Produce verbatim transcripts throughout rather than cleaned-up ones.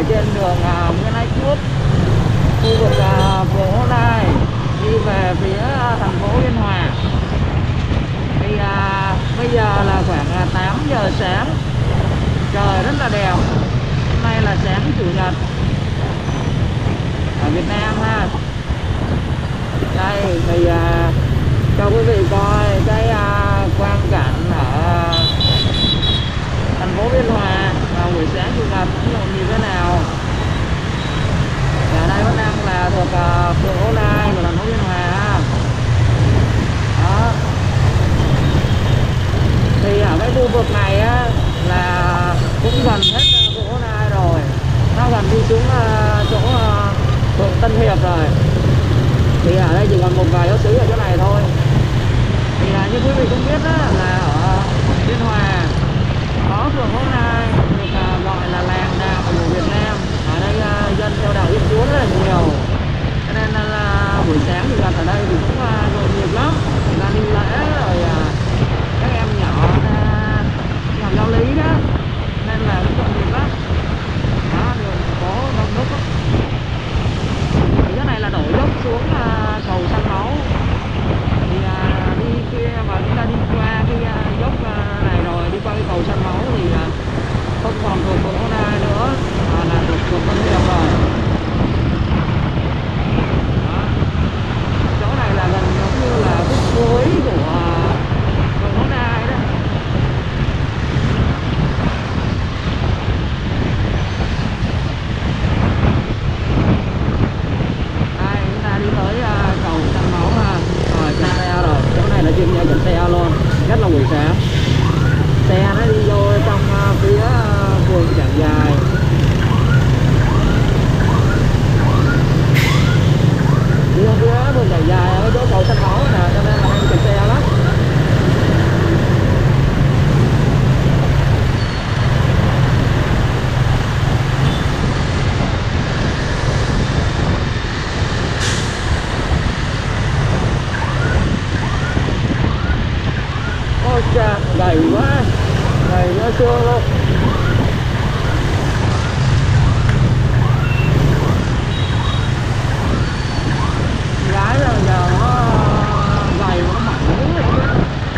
ở trên đường à, Nguyễn Ái Quốc, khu vực à, phường Hố Nai đi về phía thành phố Biên Hòa. Thì à, bây giờ là khoảng à, tám giờ sáng, trời rất là đẹp. Hôm nay là sáng chủ nhật ở Việt Nam ha. Đây thì à, cho quý vị coi cái à, quang cảnh ở thành phố Biên Hòa vào buổi sáng chủ nhật nhộn nhịp thế nào. Ở đây vẫn đang là thuộc uh, phường Hố Nai của thành phố Biên Hòa. Đó. Thì ở cái khu vực này á, là cũng gần hết uh, phường Hố Nai rồi, nó gần đi xuống uh, chỗ uh, phường Tân Hiệp rồi. Thì ở đây chỉ còn một vài giáo xứ ở chỗ này thôi. Thì uh, như quý vị cũng biết đó, là ở Biên Hòa có phường Hố Nai được uh, gọi là làng đạo của Việt Nam. Ở đây uh, dân theo đạo Thiên Chúa rất là nhiều, cho nên là, là buổi sáng thì gần ở đây thì cũng uh, nhộn nhịp lắm. Người ta đi lễ rồi uh, các em nhỏ uh, học giáo lý đó, nên là cũng nhộn nhịp lắm. Đó, đường phố đông đúc đó. Thì cái này là đổ dốc xuống uh, cầu Săn Máu. Thì uh, đi kia mà chúng ta đi qua cái uh, dốc uh, này rồi đi qua cái cầu Săn Máu thì uh, không còn thuộc phường Hố Nai nữa, mà là thuộc phường Tân Hiệp rồi. Đó. Chỗ này là gần giống như là khúc cuối của phường Hố Nai đó. Đây, chúng ta đi tới uh, cầu Săn Máu ha. Rồi, trên xe rồi, chỗ này là chuyên gia chặn xe luôn, rất là buổi sáng. Xe nó đi vô trong uh, phía uh, phường Trảng Giài. Đi vô phía phường Trảng Giài ở chỗ cầu Săn Máu nè, cho nên là hay chặn xe lắm. Ôi cha, gầy quá, gầy nó xương luôn. Gái là giờ nó gầy mà nó mặn dữ vậy đó.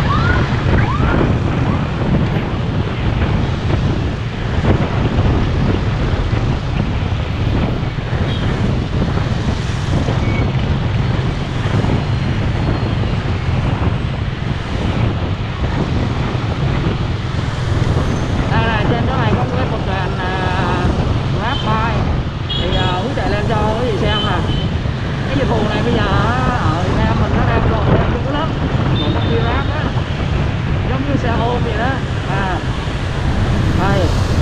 Dịch vụ này bây giờ ở Việt Nam mình nó đang rộ lên dữ lắm, của công ty Grab á, giống như xe ôm vậy đó. À, đây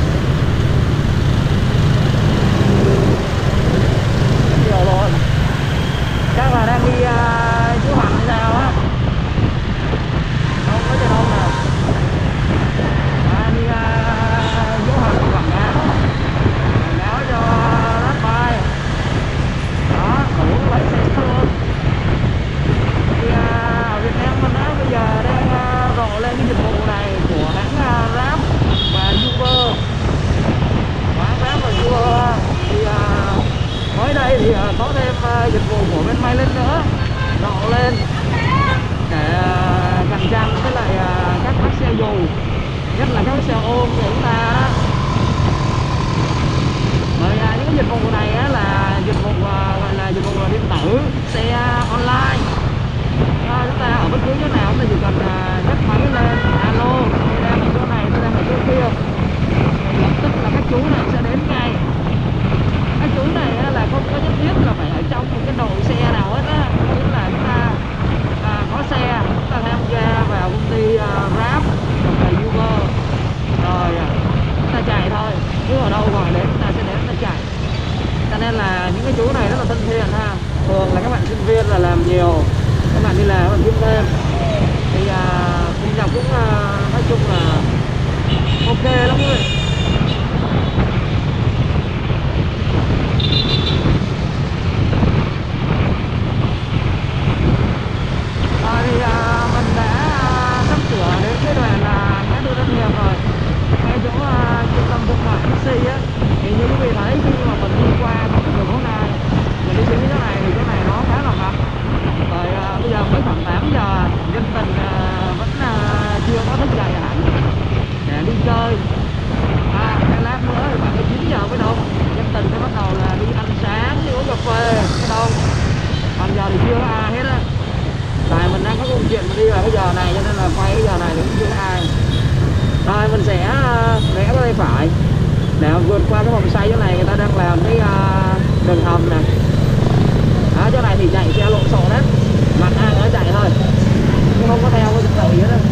nhiều rồi, chắc là đang đi uh, chú Hạnh hay sao á, không có trên đâu nào. À, đi uh, chú Hạnh quảng cáo quảng cáo cho Grab. Đó, đủ loại xe luôn. Thì à, ở Việt Nam mình á, bây giờ đang à, rộ lên cái dịch vụ này của hãng à, Grab và Uber. Hãng Grab và Uber thì à, mới đây thì à, có thêm à, dịch vụ của bên Mylink nữa rộ lên để à, cạnh tranh với lại à, các bác xe dù, nhất là các xe ôm của chúng ta đó. Rồi à, những cái dịch vụ này á, là dịch vụ à, gọi là dịch vụ điện tử, xe online. À, chúng ta ở bất cứ chỗ nào chúng ta chỉ cần à, nhấc máy lên, alo, tôi đang ở chỗ này, tôi đang ở chỗ kia, thì lập tức là các chú này sẽ đến ngay. Các chú này á, là không có nhất thiết là phải ở trong một cái đội xe nào hết á, tức là chúng ta à, có xe, chúng ta tham gia vào công ty à, Grab hoặc là Uber, rồi à, chúng ta chạy thôi, cứ ở đâu gọi đến chúng ta sẽ đến chúng ta chạy. Cho nên là những cái chú này rất là thân thiện ha. Thường là các bạn sinh viên là làm nhiều, các bạn đi làm các bạn kiếm thêm thì à, là quay giờ này đến thứ hai. Rồi mình sẽ rẽ qua tay phải để vượt qua cái vòng xoay. Chỗ này người ta đang làm cái uh, đường hầm nè. Đó, chỗ này thì chạy xe lộn xộn hết, mặt ai nó chạy thôi, chứ không có theo cái trật tự gì hết á.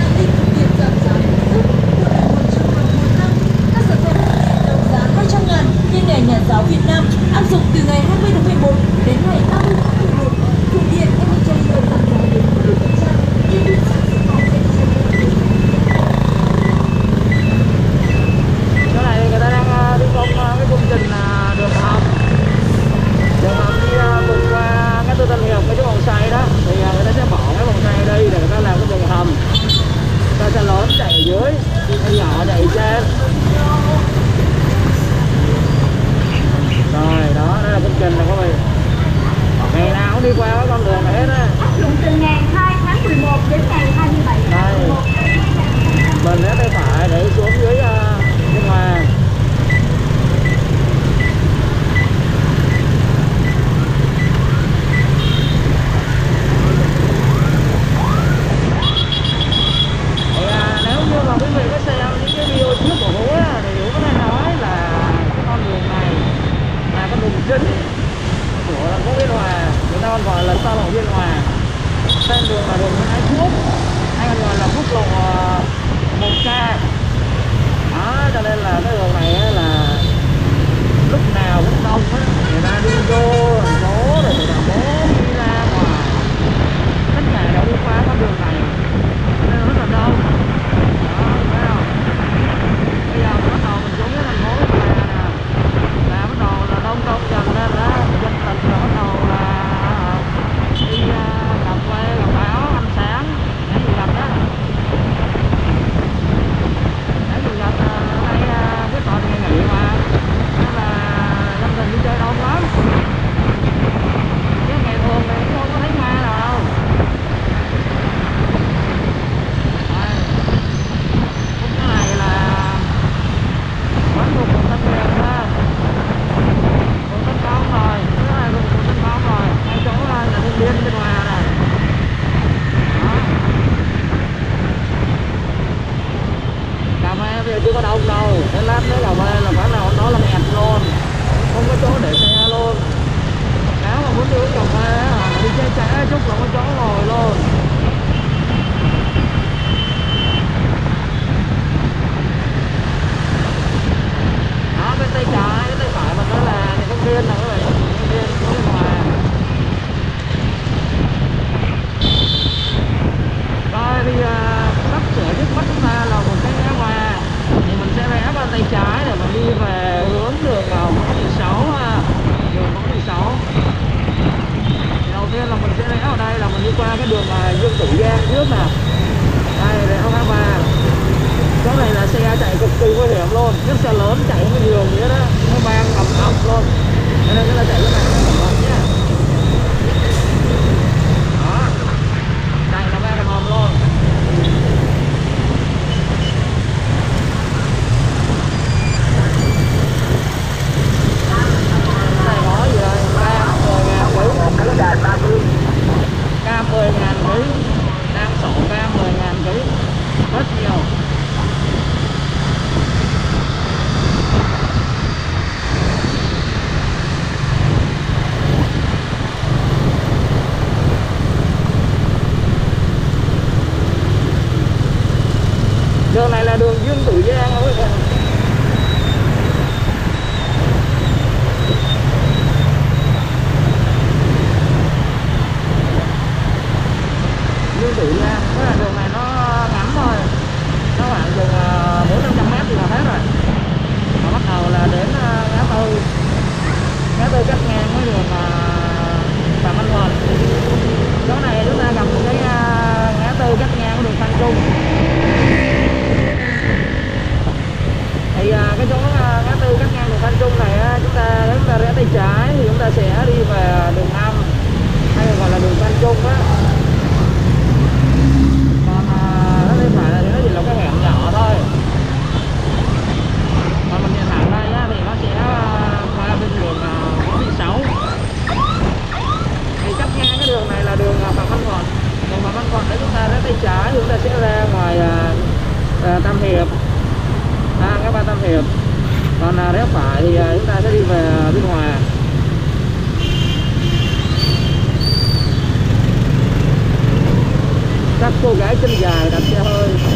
Các sản phẩm đấu giá hai trăm ngàn như ngày Nhà giáo Việt Nam áp dụng từ ngày hai mươi tháng mười một đến ngày ba mươi tháng mười một. Thực hiện em đi chơi được giảm giá đến mười phần trăm. Chỗ này người ta đang thi công cái công trình đường hầm, đường hầm đi vượt qua cái Tư Tân Hiệp cái chỗ vòng xoay đó, thì người ta sẽ bỏ cái vòng xoay đây để người ta làm cái đường hầm. Ta sẽ lớn chạy ở dưới, đi nhỏ chạy ở trên. Rồi đó, đây là công trình này các bạn. Ngày nào cũng đi qua cái con đường này hết á. Áp dụng từ ngày hai tháng mười một đến ngày hai mươi bảy tháng mười một. Mình rẽ tay phải để xuống dưới uh, bên ngoài. Thì, uh, nếu như mà quý vị có xem những cái video trước của Vũ á, thì Vũ có thể nói là cái con đường này là con đường chính của thành phố Biên Hòa, người ta còn gọi là xa lộ Biên Hòa. Tên đường là đường Nguyễn Ái Quốc, hay còn gọi là quốc lộ một K. Đó, cho nên là cái đường này là lúc nào cũng đông hết, người ta đi vô thành phố rồi người ta bố đi ra ngoài, tất cả đều đi qua con đường này nên rất là đông. Đó, thấy không? Bây giờ bắt đầu mình xuống cái thành phố Biên Hòa nè, là bắt đầu là đông đông dần lên đó, dân tình là bắt đầu là đi uh, cà phê, cà pháo, ăn sáng, để gì gặp đó. Để gì gặp uh, đây uh, cái tuần ngày nghỉ mà, nên là dân tình đi chơi đông lắm. Chứ ngày thường thì cũng không có thấy ma nào đâu. Đây, khúc cái này là vẫn thuộc quận Tân Hiệp ha, quận Tân Phong rồi, cái này thuộc quận Tân Phong rồi, ngay chỗ là nhà Thiên Liên bên ngoài này. Đó. Cà phê bây giờ chưa có đông đâu, đến lát nữa cà phê là phải nào nó là nghẹt luôn, không có chỗ để xe luôn. Nếu mà muốn đi uống cà phê á, đi chơi trẻ chút là có chỗ ngồi luôn. Đó, bên tay trái, bên tay phải mình đó là những công viên này các bạn, những công viên của bên ngoài. Rồi thì uh, sắp sửa trước mắt chúng ta là một cái ngã ba, thì mình sẽ rẽ qua tay trái để mình đi về hướng đường uh, Võ Thị Sáu ha, đường Võ Thị Sáu. Thì đầu tiên là mình sẽ rẽ ở đây là mình đi qua cái đường uh, Dương Tử Giang trước nè. Đây rẽ ngã ba. Chỗ này là xe chạy cực kỳ nguy hiểm luôn, những xe lớn chạy không có nhiều gì hết á, nó vang ầm ầm luôn, cho nên chúng ta chạy cái này cẩn thận nhé. Đó, chạy là vang ầm ầm luôn. Này có gì đây, cam mười ngàn ký, cam mười ngàn ký, đang sổ cam mười ngàn ký, rất nhiều. Đường này là đường Dương Tử Giang các bạn. Dương Tử Giang, cái là đường này nó ngắn thôi, nó khoảng chừng bốn năm trăm mét thì là hết rồi. Và bắt đầu là đến ngã tư, ngã tư cắt ngang với đường Phạm Văn Thuận. Chỗ này chúng ta gặp cái ngã tư cắt ngang với đường Phan Trung. Thì cái chỗ ngã tư cắt ngang đường Phan Trung này chúng ta nếu chúng ta rẽ tay trái thì chúng ta sẽ đi về đường Năm, hay gọi là đường Phan Trung á. Còn nó tay phải là nó chỉ là cái hẻm nhỏ thôi. Còn mình nhìn thẳng đây á, thì nó sẽ qua bên đường Võ Thị Sáu. Thì cắt ngang cái đường này là đường Phạm Văn Thuận. Đường Phạm Văn Thuận để chúng ta rẽ tay trái thì chúng ta sẽ rẽ phải thì chúng ta sẽ đi về Biên Hòa. Các cô gái chân dài đặt xe hơi.